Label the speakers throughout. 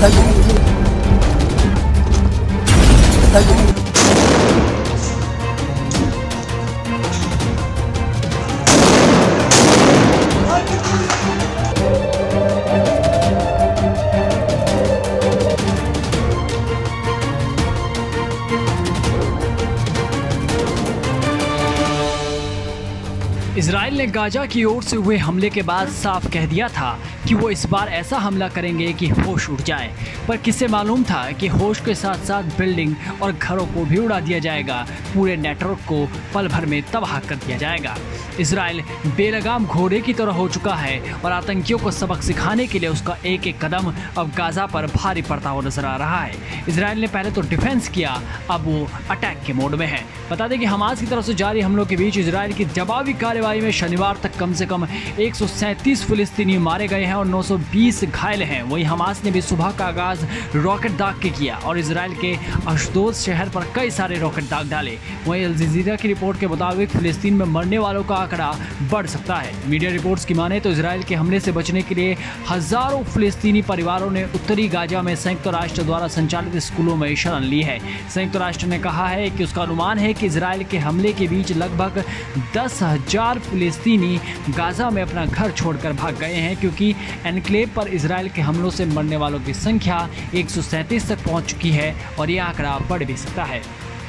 Speaker 1: Israel ने Gaza की ओर से हुए हमले के बाद साफ कह दिया था कि वो इस बार ऐसा हमला करेंगे कि होश उड़ जाए, पर किसे मालूम था कि होश के साथ साथ बिल्डिंग और घरों को भी उड़ा दिया जाएगा, पूरे नेटवर्क को पल भर में तबाह कर दिया जाएगा। इजराइल बेलगाम घोड़े की तरह हो चुका है और आतंकियों को सबक सिखाने के लिए उसका एक एक कदम अब गाजा पर भारी पड़ता हुआ नजर आ रहा है। इजराइल ने पहले तो डिफेंस किया, अब वो अटैक के मोड में है। बता दें कि हमास की तरफ से जारी हमलों के बीच इजराइल की जवाबी कार्रवाई में शनिवार तक कम से कम 137 फिलिस्तीनी मारे गए हैं और 920 घायल हैं। वहीं हमास ने भी सुबह का आगाज रॉकेट दाग के किया और इजराइल के अशदोद शहर पर कई सारे रॉकेट दाग डाले। वहीं अल जजीरा की रिपोर्ट के मुताबिक फिलिस्तीन में मरने वालों का आंकड़ा बढ़ सकता है। मीडिया रिपोर्ट्स की माने तो इजराइल के हमले से बचने के लिए हजारों फिलिस्तीनी परिवारों ने उत्तरी गाजा में संयुक्त राष्ट्र द्वारा संचालित स्कूलों में शरण ली है। संयुक्त राष्ट्र ने कहा है कि उसका अनुमान है कि इजराइल के हमले के बीच लगभग 10,000 फिलिस्तीनी गाजा में अपना घर छोड़कर भाग गए हैं, क्योंकि एनक्लेव पर इजराइल के हमलों से मरने वालों की संख्या 137 तक पहुंच चुकी है और यह आंकड़ा बढ़ भी सकता है।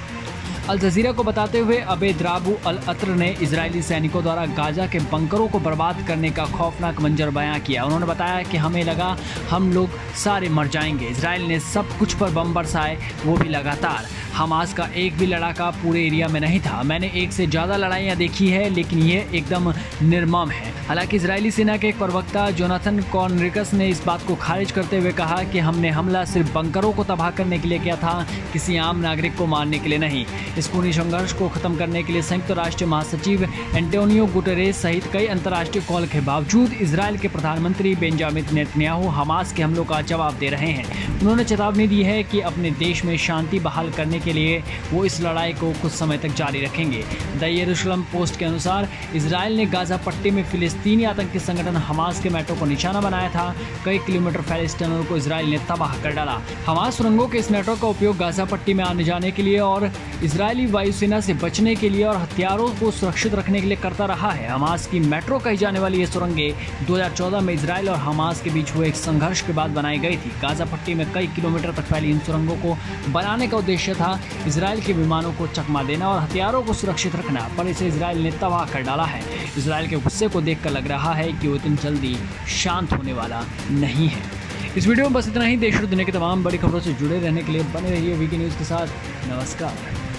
Speaker 1: अल जजीरा को बताते हुए अबेद राबू अल अत्र ने इजरायली सैनिकों द्वारा गाजा के बंकरों को बर्बाद करने का खौफनाक मंजर बयां किया। उन्होंने बताया कि हमें लगा हम लोग सारे मर जाएंगे। इजराइल ने सब कुछ पर बम बरसाए, वो भी लगातार। हमास का एक भी लड़ाका पूरे एरिया में नहीं था। मैंने एक से ज़्यादा लड़ाइयाँ देखी है, लेकिन ये एकदम निर्मम है। हालांकि इजरायली सेना के एक प्रवक्ता जोनाथन कॉर्नरिकस ने इस बात को खारिज करते हुए कहा कि हमने हमला सिर्फ बंकरों को तबाह करने के लिए किया था, किसी आम नागरिक को मारने के लिए नहीं। इस खूनी संघर्ष को खत्म करने के लिए संयुक्त राष्ट्र महासचिव एंटोनियो गुटेरेस सहित कई अंतर्राष्ट्रीय कॉल के बावजूद इजराइल के प्रधानमंत्री बेंजामिन नेतन्याहू हमास के हमलों का जवाब दे रहे हैं। उन्होंने चेतावनी दी है कि अपने देश में शांति बहाल करने के लिए वो इस लड़ाई को कुछ समय तक जारी रखेंगे। द यरूशलेम पोस्ट के अनुसार इजराइल ने गाजा पट्टी में फिलिस्तीनी आतंकी संगठन हमास के मेट्रो को निशाना बनाया था। कई किलोमीटर फैले इस टनल को इजराइल ने तबाह कर डाला। हमास सुरंगों के इस नेटवर्क का उपयोग गाजा पट्टी में आने जाने के लिए और इजरायली वायुसेना से बचने के लिए और हथियारों को सुरक्षित रखने के लिए करता रहा है। हमास की मेट्रो कही जाने वाली ये सुरंगें 2014 में इजराइल और हमास के बीच हुए एक संघर्ष के बाद बनाई गई थी। गाजा पट्टी में कई किलोमीटर तक फैली इन सुरंगों को बनाने का उद्देश्य था इजराइल के विमानों को चकमा देना और हथियारों को सुरक्षित रखना, पर इसे इजराइल ने तबाह कर डाला है। इजराइल के गुस्से को देखकर लग रहा है कि वो इतनी जल्दी शांत होने वाला नहीं है। इस वीडियो में बस इतना ही। देश और दुनिया की तमाम बड़ी खबरों से जुड़े रहने के लिए बने रहिए वीके न्यूज़ के साथ। नमस्कार।